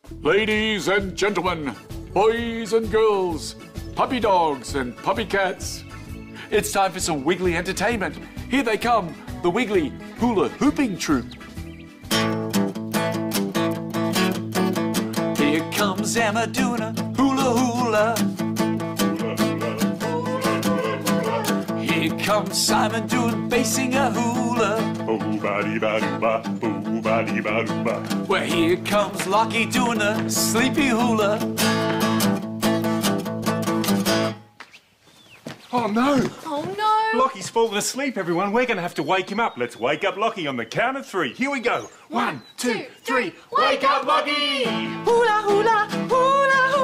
Ladies and gentlemen, boys and girls, puppy dogs and puppy cats, it's time for some Wiggly entertainment. Here they come, the Wiggly Hula Hooping Troupe. Here comes Emma doing a hula hula. Here comes Simon doing basing a hula. Well, here comes Lockie doing a sleepy hula. Oh no! Oh no! Lockie's fallen asleep, everyone. We're going to have to wake him up. Let's wake up Lockie on the count of 3. Here we go. 1, 2, 3. Wake up, Lockie! Hula hula, hula hula.